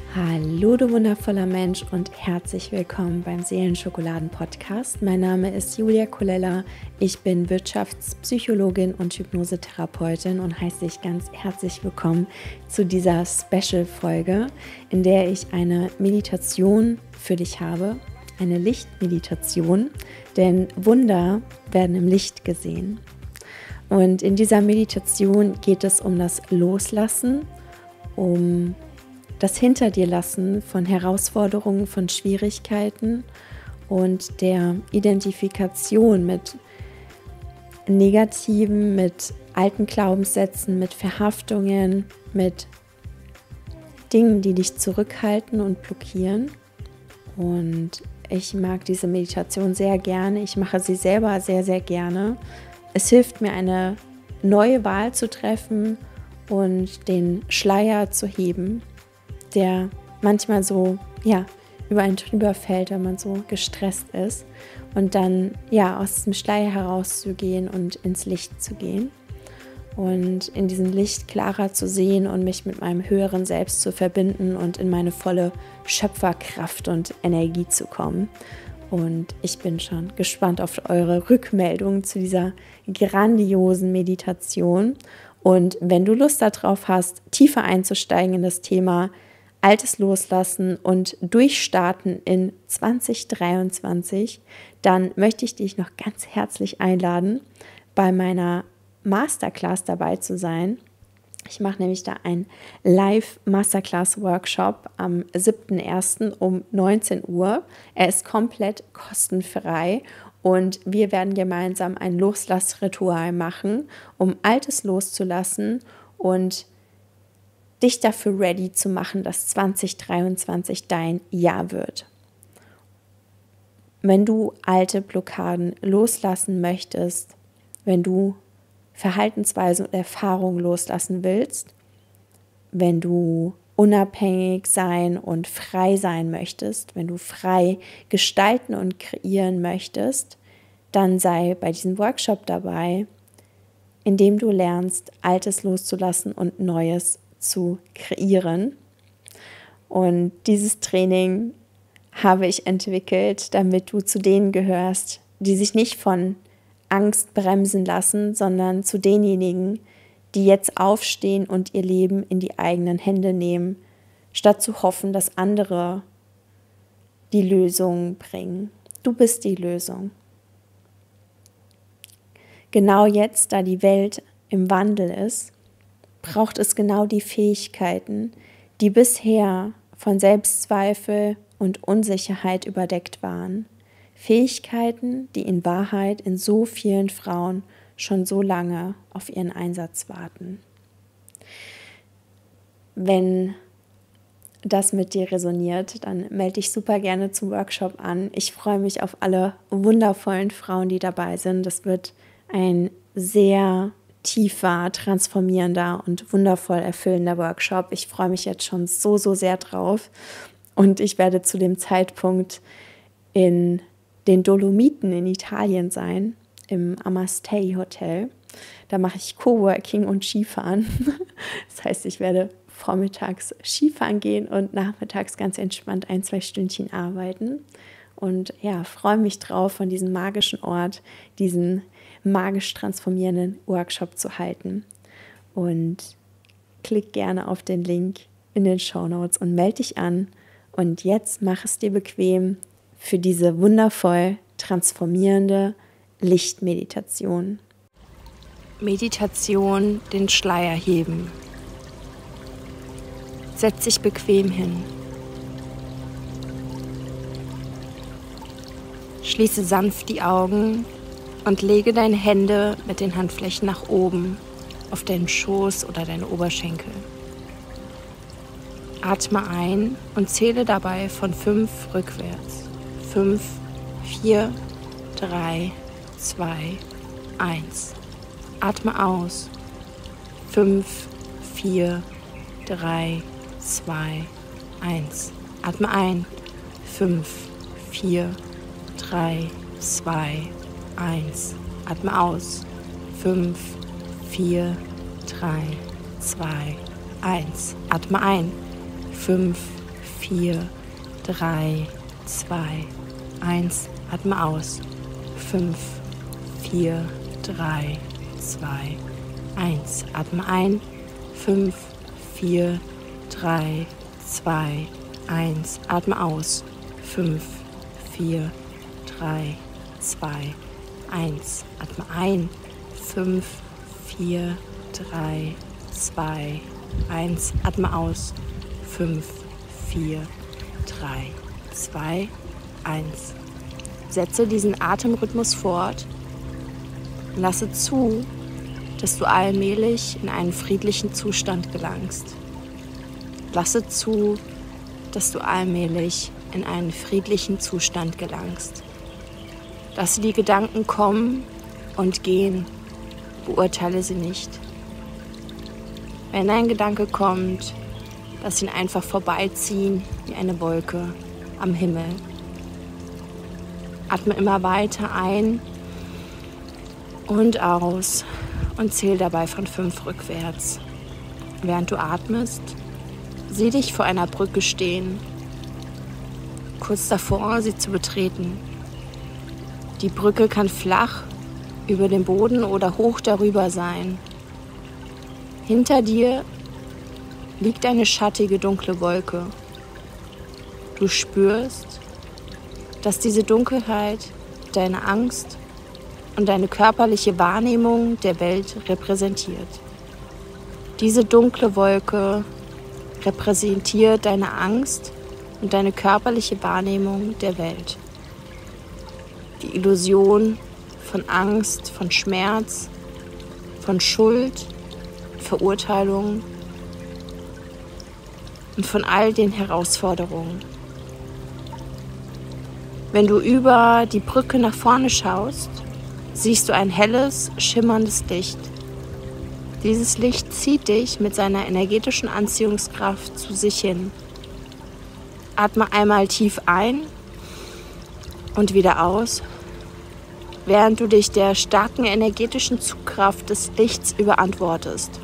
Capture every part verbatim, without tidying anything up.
Hallo du wundervoller Mensch und herzlich willkommen beim Seelenschokoladen-Podcast. Mein Name ist Julia Colella, ich bin Wirtschaftspsychologin und Hypnosetherapeutin und heiße dich ganz herzlich willkommen zu dieser Special-Folge, in der ich eine Meditation für dich habe, eine Lichtmeditation, denn Wunder werden im Licht gesehen. Und in dieser Meditation geht es um das Loslassen, um das Hinter dir lassen von Herausforderungen, von Schwierigkeiten und der Identifikation mit Negativen, mit alten Glaubenssätzen, mit Verhaftungen, mit Dingen, die dich zurückhalten und blockieren. Und ich mag diese Meditation sehr gerne. Ich mache sie selber sehr, sehr gerne. Es hilft mir, eine neue Wahl zu treffen und den Schleier zu heben, der manchmal so, ja, über einen drüber fällt, wenn man so gestresst ist und dann, ja, aus diesem Schleier herauszugehen und ins Licht zu gehen und in diesem Licht klarer zu sehen und mich mit meinem höheren Selbst zu verbinden und in meine volle Schöpferkraft und Energie zu kommen. Und ich bin schon gespannt auf eure Rückmeldungen zu dieser grandiosen Meditation. Und wenn du Lust darauf hast, tiefer einzusteigen in das Thema Altes loslassen und durchstarten in zwanzig dreiundzwanzig, dann möchte ich dich noch ganz herzlich einladen, bei meiner Masterclass dabei zu sein. Ich mache nämlich da einen Live-Masterclass-Workshop am siebten ersten um neunzehn Uhr. Er ist komplett kostenfrei und wir werden gemeinsam ein Loslassritual machen, um Altes loszulassen und dich dafür ready zu machen, dass zwanzig dreiundzwanzig dein Jahr wird. Wenn du alte Blockaden loslassen möchtest, wenn du Verhaltensweisen und Erfahrungen loslassen willst, wenn du unabhängig sein und frei sein möchtest, wenn du frei gestalten und kreieren möchtest, dann sei bei diesem Workshop dabei, in dem du lernst, Altes loszulassen und Neues zu kreieren. Und dieses Training habe ich entwickelt, damit du zu denen gehörst, die sich nicht von Angst bremsen lassen, sondern zu denjenigen, die jetzt aufstehen und ihr Leben in die eigenen Hände nehmen, statt zu hoffen, dass andere die Lösung bringen. Du bist die Lösung. Genau jetzt, da die Welt im Wandel ist, braucht es genau die Fähigkeiten, die bisher von Selbstzweifel und Unsicherheit überdeckt waren. Fähigkeiten, die in Wahrheit in so vielen Frauen schon so lange auf ihren Einsatz warten. Wenn das mit dir resoniert, dann melde dich super gerne zum Workshop an. Ich freue mich auf alle wundervollen Frauen, die dabei sind. Das wird ein sehr tiefer, transformierender und wundervoll erfüllender Workshop. Ich freue mich jetzt schon so, so sehr drauf. Und ich werde zu dem Zeitpunkt in den Dolomiten in Italien sein, im Amastei Hotel. Da mache ich Coworking und Skifahren. Das heißt, ich werde vormittags Skifahren gehen und nachmittags ganz entspannt ein, zwei Stündchen arbeiten. Und ja, freue mich drauf, von diesem magischen Ort, diesen magisch transformierenden Workshop zu halten. Und klick gerne auf den Link in den Shownotes und melde dich an. Und jetzt mach es dir bequem für diese wundervoll transformierende Lichtmeditation. Meditation, den Schleier heben. Setz dich bequem hin. Schließe sanft die Augen und lege deine Hände mit den Handflächen nach oben auf deinen Schoß oder deine Oberschenkel. Atme ein und zähle dabei von fünf rückwärts. Fünf, vier, drei, zwei, eins. Atme aus. Fünf, vier, drei, zwei, eins. Atme ein. Fünf, vier, drei, zwei, eins. Atme aus. Fünf, vier, drei, zwei, eins. Atme ein. Fünf, vier, drei, zwei, eins. Atme aus. fünf, vier, drei, zwei, eins. Atme ein. fünf, vier, drei, zwei, eins. Atme aus. fünf, vier, drei, zwei, eins. Atme ein. fünf, vier, drei, zwei, eins. Atme aus. fünf, vier, drei, zwei, eins. Setze diesen Atemrhythmus fort und lasse zu, dass du allmählich in einen friedlichen Zustand gelangst. Lasse zu, dass du allmählich in einen friedlichen Zustand gelangst. Lasse die Gedanken kommen und gehen, beurteile sie nicht. Wenn ein Gedanke kommt, lass ihn einfach vorbeiziehen wie eine Wolke am Himmel. Atme immer weiter ein und aus und zähl dabei von fünf rückwärts. Während du atmest, sieh dich vor einer Brücke stehen, kurz davor, sie zu betreten. Die Brücke kann flach über dem Boden oder hoch darüber sein. Hinter dir liegt eine schattige, dunkle Wolke. Du spürst, dass diese Dunkelheit deine Angst und deine körperliche Wahrnehmung der Welt repräsentiert. Diese dunkle Wolke repräsentiert deine Angst und deine körperliche Wahrnehmung der Welt. Die Illusion von Angst, von Schmerz, von Schuld, Verurteilung und von all den Herausforderungen. Wenn du über die Brücke nach vorne schaust, siehst du ein helles, schimmerndes Licht. Dieses Licht zieht dich mit seiner energetischen Anziehungskraft zu sich hin. Atme einmal tief ein und wieder aus, während du dich der starken energetischen Zugkraft des Lichts überantwortest.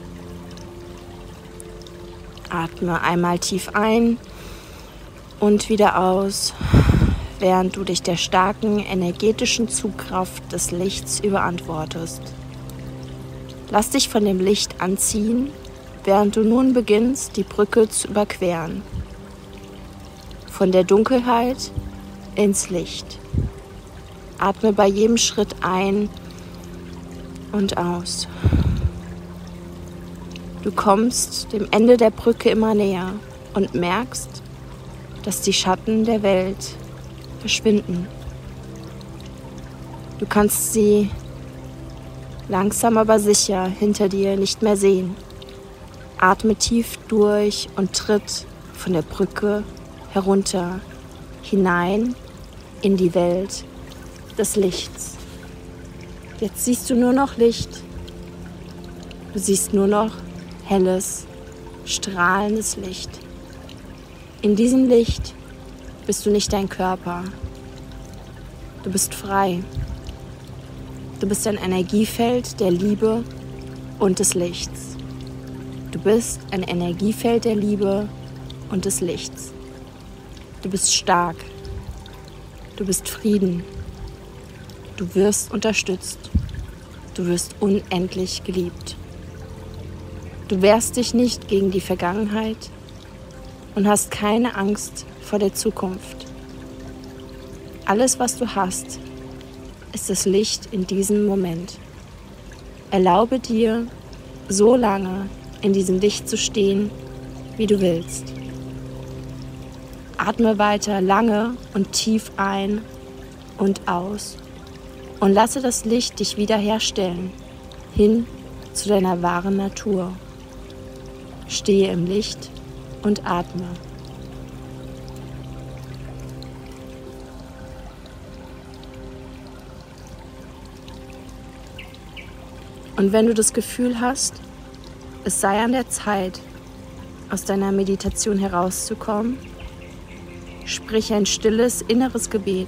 Atme einmal tief ein und wieder aus, während du dich der starken energetischen Zugkraft des Lichts überantwortest. Lass dich von dem Licht anziehen, während du nun beginnst, die Brücke zu überqueren. Von der Dunkelheit ins Licht. Atme bei jedem Schritt ein und aus. Du kommst dem Ende der Brücke immer näher und merkst, dass die Schatten der Welt verschwinden. Du kannst sie langsam aber sicher hinter dir nicht mehr sehen. Atme tief durch und tritt von der Brücke herunter, hinein in die Welt des Lichts. Jetzt siehst du nur noch Licht. Du siehst nur noch helles, strahlendes Licht. In diesem Licht bist du nicht dein Körper. Du bist frei. Du bist ein Energiefeld der Liebe und des Lichts. Du bist ein Energiefeld der Liebe und des Lichts. Du bist stark. Du bist Frieden. Du wirst unterstützt. Du wirst unendlich geliebt. Du wehrst dich nicht gegen die Vergangenheit und hast keine Angst vor der Zukunft. Alles, was du hast, ist das Licht in diesem Moment. Erlaube dir, so lange in diesem Licht zu stehen, wie du willst. Atme weiter lange und tief ein und aus und lasse das Licht dich wiederherstellen, hin zu deiner wahren Natur. Stehe im Licht und atme. Und wenn du das Gefühl hast, es sei an der Zeit, aus deiner Meditation herauszukommen, sprich ein stilles inneres Gebet.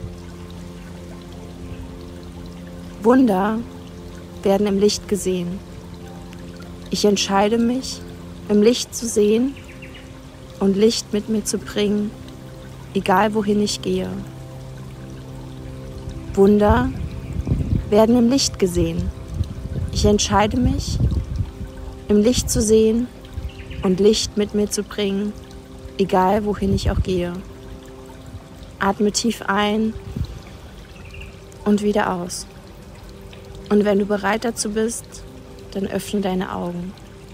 Wunder werden im Licht gesehen. Ich entscheide mich, im Licht zu sehen, und Licht mit mir zu bringen, egal wohin ich gehe. Wunder werden im Licht gesehen. Ich entscheide mich, im Licht zu sehen und Licht mit mir zu bringen, egal wohin ich auch gehe. Atme tief ein und wieder aus. Und wenn du bereit dazu bist, dann öffne deine Augen.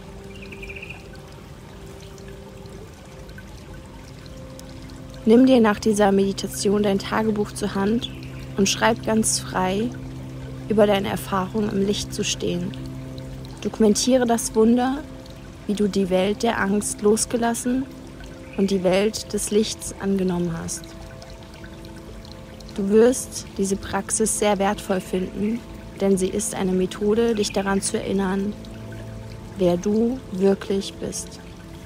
Nimm dir nach dieser Meditation dein Tagebuch zur Hand und schreib ganz frei über deine Erfahrung, im Licht zu stehen. Dokumentiere das Wunder, wie du die Welt der Angst losgelassen und die Welt des Lichts angenommen hast. Du wirst diese Praxis sehr wertvoll finden, denn sie ist eine Methode, dich daran zu erinnern, wer du wirklich bist.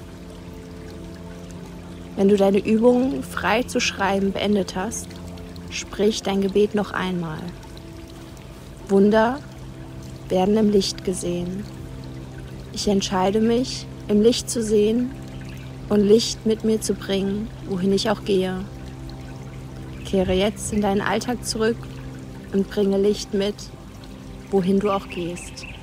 Wenn du deine Übung frei zu schreiben beendet hast, sprich dein Gebet noch einmal. Wunder werden im Licht gesehen. Ich entscheide mich, im Licht zu sehen und Licht mit mir zu bringen, wohin ich auch gehe. Kehre jetzt in deinen Alltag zurück und bringe Licht mit, wohin du auch gehst.